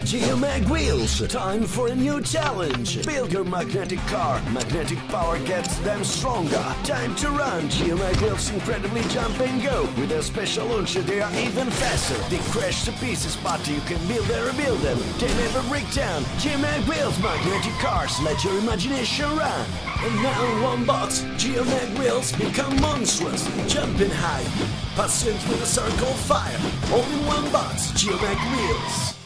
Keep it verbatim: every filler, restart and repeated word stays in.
GEOMAG wheels, time for a new challenge. Build your magnetic car, magnetic power gets them stronger. Time to run, GEOMAG wheels incredibly jump and go. With a special launcher they are even faster. They crash to pieces but you can build and rebuild them. They never break down. GEOMAG wheels, magnetic cars, let your imagination run. And now in one box, GEOMAG wheels become monstrous, jumping high, passing through the circle of fire. All in one box, GEOMAG wheels.